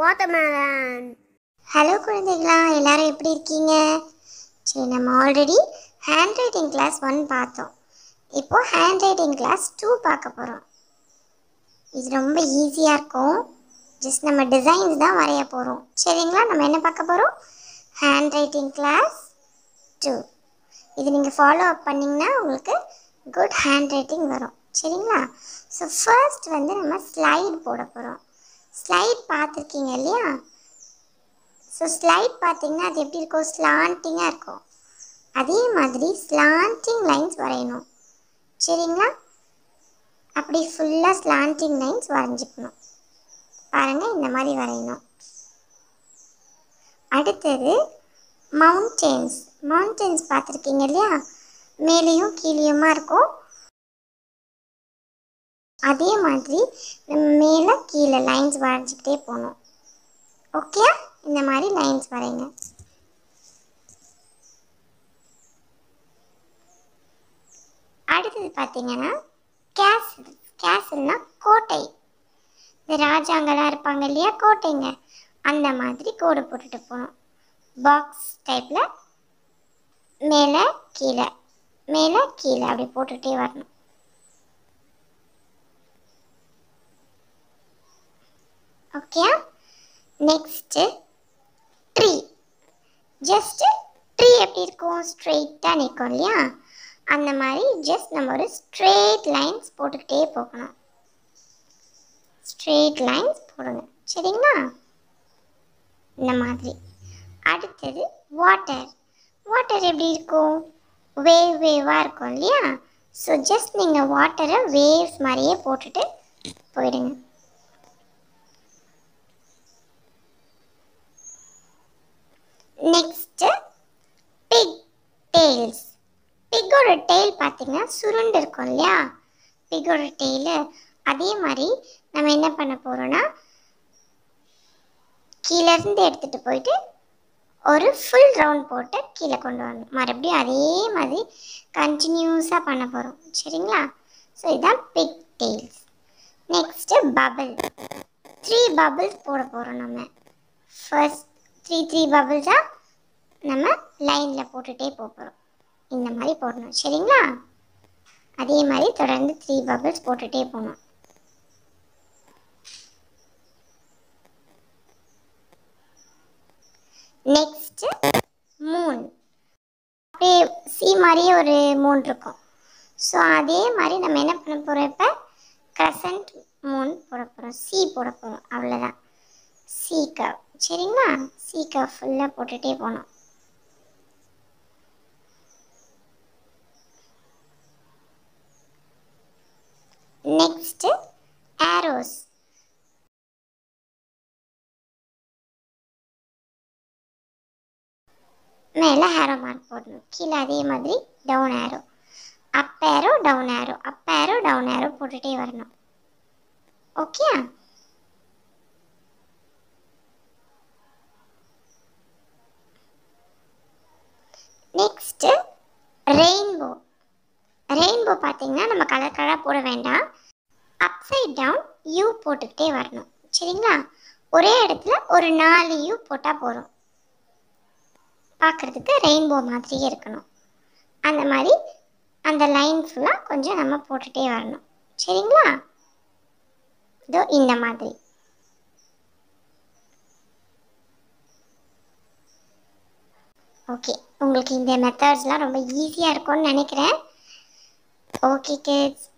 watermelon. Hello குழந்தைகளா, எல்லாரும் எப்படி இருக்கீங்க? சரி, நம்ம ஆல்ரெடி ஹேண்ட் ரைட்டிங் கிளாஸ் 1 பார்த்தோம். இப்போ ஹேண்ட் ரைட்டிங் கிளாஸ் 2 பார்க்க போகிறோம். இது ரொம்ப ஈஸியாக இருக்கும். ஜஸ்ட் நம்ம டிசைன்ஸ் தான் வரைய போகிறோம். சரிங்களா? நம்ம என்ன பார்க்க போகிறோம்? Handwriting class 2. இது நீங்கள் ஃபாலோ அப் பண்ணிங்கன்னா உங்களுக்கு குட் ஹேண்ட் ரைட்டிங் வரும். சரிங்களா? ஸோ ஃபர்ஸ்ட் நம்ம ஸ்லைட் போட போகிறோம். ஸ்லைட் பார்த்துருக்கீங்க இல்லையா? ஸோ ஸ்லைட் பார்த்தீங்கன்னா அது எப்படி இருக்கும்? ஸ்லாண்டிங்காக இருக்கும். அதே மாதிரி ஸ்லாண்டிங் லைன்ஸ் வரையணும். சரிங்களா? அப்படி ஃபுல்லாக ஸ்லாண்டிங் லைன்ஸ் வரைஞ்சிக்கணும். பாருங்கள், இந்த மாதிரி வரையணும். அடுத்தது மவுண்டெயின்ஸ். மவுண்டெயின்ஸ் பார்த்துருக்கீங்க இல்லையா? மேலேயும் கீழேயுமா இருக்கும். அதே மாதிரி நம்ம மேலே கீழே லைன்ஸ் வரைஞ்சிக்கிட்டே போகணும். ஓகே, இந்த மாதிரி லைன்ஸ் வரைங்க. அடுத்தது பார்த்தீங்கன்னா கேசல். கேசல்னா கோட்டை. இந்த ராஜாங்கெல்லாம் இருப்பாங்க இல்லையா, கோட்டைங்க. அந்த மாதிரி கோடு போட்டுட்டு போகணும். பாக்ஸ் டைப்பில் மேலே கீழே மேலே கீழே அப்படி போட்டுகிட்டே வரணும். Okay, next tree. Just tree எப்படி இருக்கும்? ஸ்ட்ரெயிட்டாக நிற்கும் இல்லையா? அந்த மாதிரி ஜஸ்ட் நம்ம ஒரு ஸ்ட்ரெயிட் லைன்ஸ் போட்டுக்கிட்டே போகணும். ஸ்ட்ரெயிட் லைன்ஸ் போடுங்க. சரிங்களா? இந்த மாதிரி. அடுத்தது வாட்டர். வாட்டர் எப்படி இருக்கும்? வேவாக இருக்கும் இல்லையா? ஸோ ஜஸ்ட் நீங்கள் வாட்டரை வேவ்ஸ் மாதிரியே போட்டுட்டு போயிடுங்க. Next pig tails. பிக்கோட டெய்ல் பார்த்தீங்கன்னா சுருண்டு இருக்கும் இல்லையா? பிக்கோட டெய்லு அதே மாதிரி நம்ம என்ன பண்ண போகிறோன்னா கீழேருந்து எடுத்துகிட்டு போயிட்டு ஒரு ஃபுல் ரவுண்ட் போட்டு கீழே கொண்டு வரணும். மறுபடியும் அதே மாதிரி கண்டினியூஸாக பண்ண போகிறோம். சரிங்களா? ஸோ இதுதான் pig tails. Next bubble. 3 bubbles போட போகிறோம் நம்ம. ஃபர்ஸ்ட் 3 பபிள்ஸாக நம்ம லைனில் போட்டுகிட்டே போகிறோம். இந்த மாதிரி போடணும். சரிங்களா? அதே மாதிரி தொடர்ந்து 3 பபிள்ஸ் போட்டுகிட்டே போகணும். Next Moon. அப்படியே சி மாதிரியே ஒரு மூன் இருக்கும். ஸோ அதே மாதிரி நம்ம என்ன பண்ண போகிறோம்? இப்போ க்ரசன்ட் மூன் போட போகிறோம். சி போட போகிறோம். அவ்வளோதான். C curve. சரிங்களா? சி கர்வ் ஃபுல்லாக போட்டுகிட்டே போகணும். Next arrows. மேலே ஆரோ மார்க் போடணும். கீழே அதே மாதிரி down arrow, up arrow, down arrow, up arrow, down arrow போட்டுகிட்டே வரணும். Okay, next rainbow. ரெயின்போ பார்த்தீங்கன்னா நம்ம கலர் கலராக போட வேண்டாம். அப்சைட் டவுன் யூ போட்டுக்கிட்டே வரணும். சரிங்களா? ஒரே இடத்துல ஒரு 4 யூ போட்டால் போதும். பார்க்குறதுக்கு ரெயின்போ மாதிரியே இருக்கணும். அந்த மாதிரி அந்த லைன் ஃபுல்லாக கொஞ்சம் நம்ம போட்டுகிட்டே வரணும். சரிங்களா? இதோ இந்த மாதிரி. ஓகே, உங்களுக்கு இந்த மெத்தட்ஸ்லாம் ரொம்ப ஈஸியாக இருக்கும்னு நினைக்கிறேன். Okay kids,